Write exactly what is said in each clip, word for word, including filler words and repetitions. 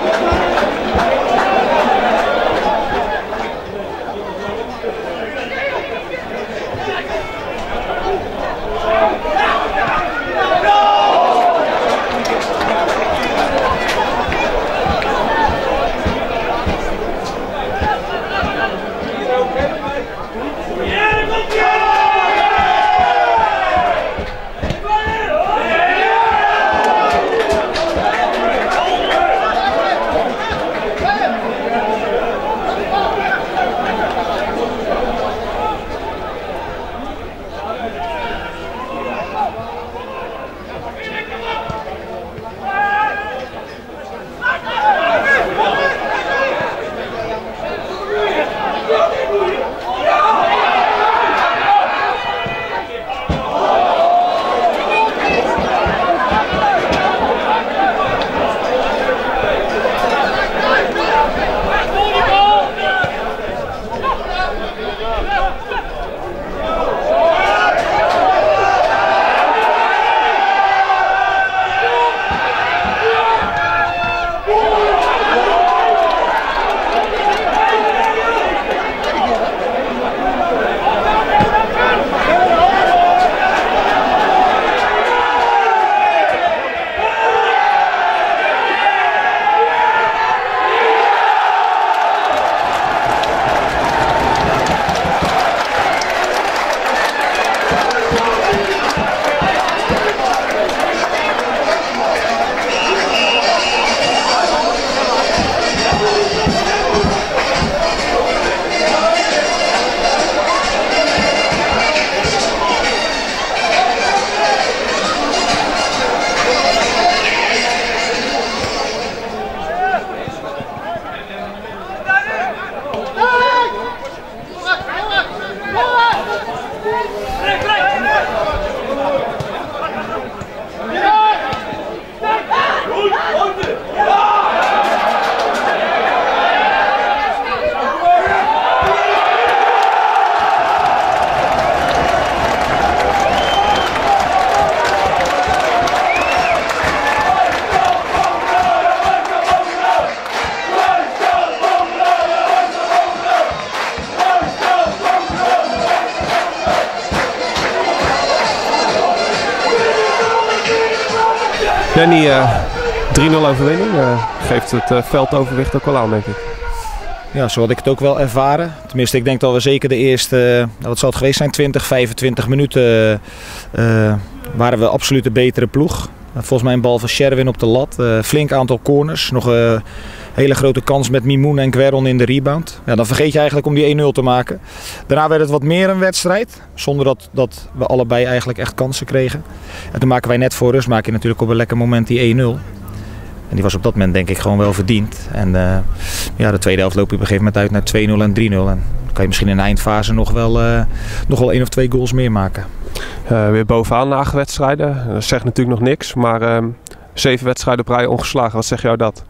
Danny, uh, drie nul overwinning uh, geeft het uh, veldoverwicht ook wel aan, denk ik. Ja, zo had ik het ook wel ervaren. Tenminste, ik denk dat we zeker de eerste, uh, wat zal het geweest zijn, twintig, vijfentwintig minuten uh, waren we absoluut de betere ploeg. Volgens mij een bal van Sherwin op de lat. Uh, flink aantal corners. Nog een hele grote kans met Mimoun en Gueron in de rebound. Ja, dan vergeet je eigenlijk om die één nul te maken. Daarna werd het wat meer een wedstrijd. Zonder dat, dat we allebei eigenlijk echt kansen kregen. En toen maken wij net voor rust, maak je natuurlijk op een lekker moment die één nul. En die was op dat moment denk ik gewoon wel verdiend. En uh, ja, de tweede helft loop je op een gegeven moment uit naar twee nul en drie nul. En dan kan je misschien in de eindfase nog wel, uh, nog wel één of twee goals meer maken. Uh, weer bovenaan na acht wedstrijden. Dat zegt natuurlijk nog niks. Maar uh, zeven wedstrijden op rij ongeslagen. Wat zeg jou dat?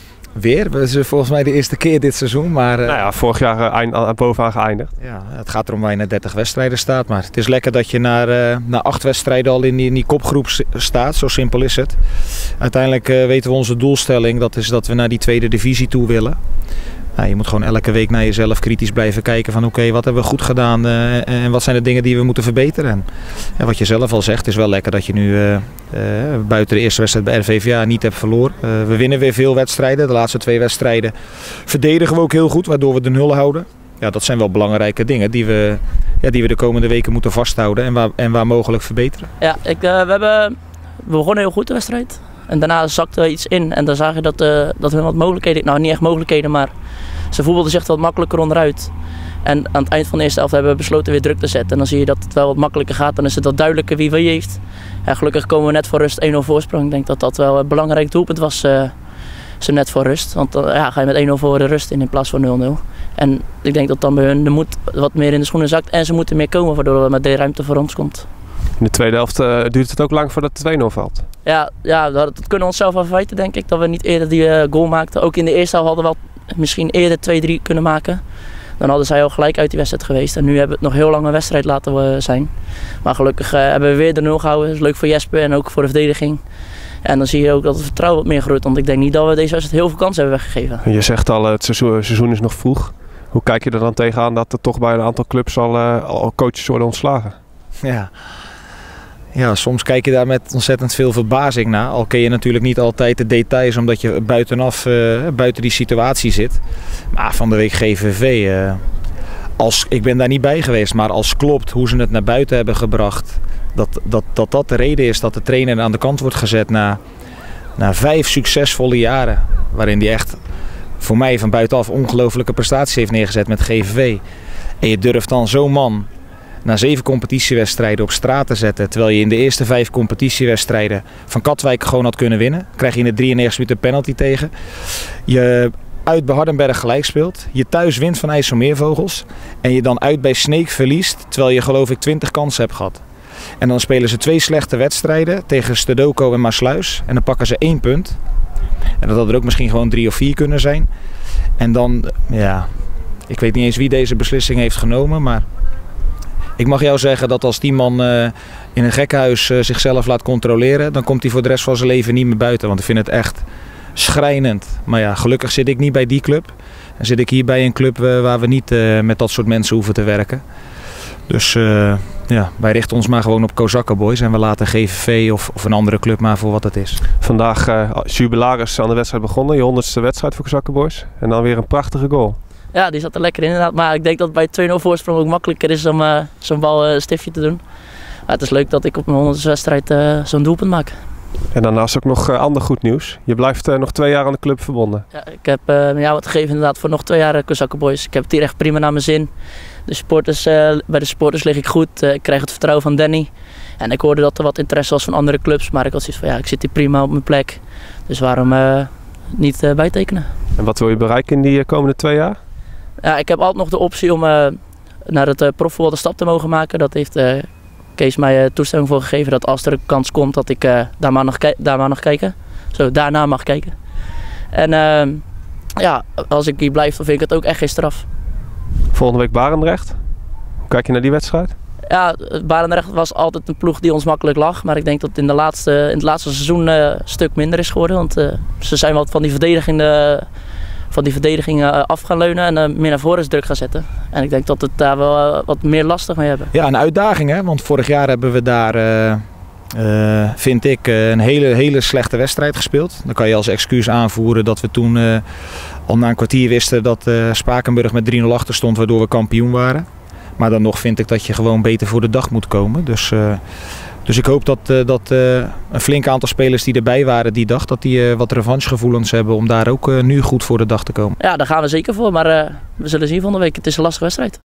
Weer? Dat is volgens mij de eerste keer dit seizoen. Maar, uh, nou ja, vorig jaar uh, eind, uh, bovenaan geëindigd. Ja, het gaat erom waar je na dertig wedstrijden staat. Maar het is lekker dat je na, uh, na acht wedstrijden al in die, in die kopgroep staat. Zo simpel is het. Uiteindelijk uh, weten we onze doelstelling. Dat is dat we naar die tweede divisie toe willen. Nou, je moet gewoon elke week naar jezelf kritisch blijven kijken van oké, okay, wat hebben we goed gedaan uh, en wat zijn de dingen die we moeten verbeteren. En, en wat je zelf al zegt, is wel lekker dat je nu uh, uh, buiten de eerste wedstrijd bij R V V A niet hebt verloren. Uh, we winnen weer veel wedstrijden. De laatste twee wedstrijden verdedigen we ook heel goed, waardoor we de nul houden. Ja, dat zijn wel belangrijke dingen die we, ja, die we de komende weken moeten vasthouden en waar, en waar mogelijk verbeteren. Ja, ik, uh, we, hebben, we begonnen heel goed de wedstrijd. En daarna zakte iets in en dan zag je dat, uh, dat we wat mogelijkheden, nou niet echt mogelijkheden, maar ze voetbalden zich wat makkelijker onderuit. En aan het eind van de eerste helft hebben we besloten weer druk te zetten. En dan zie je dat het wel wat makkelijker gaat, dan is het wat duidelijker wie wie heeft. En gelukkig komen we net voor rust één nul voorsprong. Ik denk dat dat wel een belangrijk doelpunt was, uh, zo net voor rust. Want dan ja, ga je met één nul voor de rust in in plaats van nul nul. En ik denk dat dan bij hun de moed wat meer in de schoenen zakt en ze moeten meer komen waardoor er met de ruimte voor ons komt. In de tweede helft uh, duurt het ook lang voordat het twee nul valt. Ja, ja dat, dat kunnen we onszelf wel verwijten, denk ik. Dat we niet eerder die uh, goal maakten. Ook in de eerste helft hadden we wel misschien eerder twee drie kunnen maken. Dan hadden zij al gelijk uit die wedstrijd geweest. En nu hebben we het nog heel lang een wedstrijd laten we zijn. Maar gelukkig uh, hebben we weer de nul gehouden. Dat is leuk voor Jesper en ook voor de verdediging. En dan zie je ook dat het vertrouwen wat meer groeit. Want ik denk niet dat we deze wedstrijd heel veel kansen hebben weggegeven. Je zegt al, het seizoen, seizoen is nog vroeg. Hoe kijk je er dan tegenaan dat er toch bij een aantal clubs al, uh, al coaches worden ontslagen? Ja. ja, soms kijk je daar met ontzettend veel verbazing naar. Al ken je natuurlijk niet altijd de details omdat je buitenaf, uh, buiten die situatie zit. Maar van de week G V V, uh, als, ik ben daar niet bij geweest, maar als klopt hoe ze het naar buiten hebben gebracht. Dat dat, dat, dat de reden is dat de trainer aan de kant wordt gezet na, na vijf succesvolle jaren. Waarin hij echt voor mij van buitenaf ongelofelijke prestaties heeft neergezet met G V V. En je durft dan zo'n man na zeven competitiewedstrijden op straat te zetten. Terwijl je in de eerste vijf competitiewedstrijden van Katwijk gewoon had kunnen winnen. Krijg je in de drieënnegentigste minuut een penalty tegen. Je uit bij Hardenberg gelijk speelt. Je thuis wint van IJsselmeervogels. En je dan uit bij Sneek verliest. Terwijl je geloof ik twintig kansen hebt gehad. En dan spelen ze twee slechte wedstrijden tegen Stedoko en Maassluis. En dan pakken ze één punt. En dat had er ook misschien gewoon drie of vier kunnen zijn. En dan, ja, ik weet niet eens wie deze beslissing heeft genomen. Maar ik mag jou zeggen dat als die man uh, in een gekkenhuis uh, zichzelf laat controleren, dan komt hij voor de rest van zijn leven niet meer buiten. Want ik vind het echt schrijnend. Maar ja, gelukkig zit ik niet bij die club. En zit ik hier bij een club uh, waar we niet uh, met dat soort mensen hoeven te werken. Dus uh, ja, wij richten ons maar gewoon op Kozakkenboys en we laten G V V of, of een andere club maar voor wat het is. Vandaag uh, is jubilaris aan de wedstrijd begonnen, je honderdste wedstrijd voor Kozakkenboys. En dan weer een prachtige goal. Ja, die zat er lekker in inderdaad. Maar ik denk dat bij twee nul voorsprong ook makkelijker is om uh, zo'n bal uh, stiftje te doen. Maar het is leuk dat ik op mijn honderdste wedstrijd uh, zo'n doelpunt maak. En daarnaast ook nog uh, ander goed nieuws. Je blijft uh, nog twee jaar aan de club verbonden. Ja, ik heb uh, jou wat gegeven inderdaad voor nog twee jaar Kozakkenboys. Ik heb het hier echt prima naar mijn zin. De supporters, uh, bij de supporters lig ik goed. Uh, ik krijg het vertrouwen van Danny. En ik hoorde dat er wat interesse was van andere clubs. Maar ik had zoiets van ja, ik zit hier prima op mijn plek. Dus waarom uh, niet uh, bijtekenen? En wat wil je bereiken in die uh, komende twee jaar? Ja, ik heb altijd nog de optie om uh, naar het uh, profvoetbal de stap te mogen maken. Dat heeft uh, Kees mij uh, toestemming voor gegeven. Dat als er een kans komt dat ik uh, daar, maar nog daar maar nog kijken. Zo, daarna mag kijken. En uh, ja, als ik hier blijf dan vind ik het ook echt geen straf. Volgende week Barendrecht. Hoe kijk je naar die wedstrijd? Ja, Barendrecht was altijd een ploeg die ons makkelijk lag. Maar ik denk dat het in, de laatste, in het laatste seizoen uh, een stuk minder is geworden. Want uh, ze zijn wat van die verdediging, uh, van die verdediging uh, af gaan leunen en uh, meer naar voren druk gaan zetten. En ik denk dat we het daar wel uh, wat meer lastig mee hebben. Ja, een uitdaging hè. Want vorig jaar hebben we daar, uh, uh, vind ik, uh, een hele, hele slechte wedstrijd gespeeld. Dan kan je als excuus aanvoeren dat we toen uh, al na een kwartier wisten dat uh, Spakenburg met drie nul achter stond, waardoor we kampioen waren. Maar dan nog vind ik dat je gewoon beter voor de dag moet komen. Dus, uh, dus ik hoop dat, uh, dat uh, een flink aantal spelers die erbij waren die dag, dat die uh, wat revanchegevoelens hebben om daar ook uh, nu goed voor de dag te komen. Ja, daar gaan we zeker voor. Maar uh, we zullen zien volgende week. Het is een lastige wedstrijd.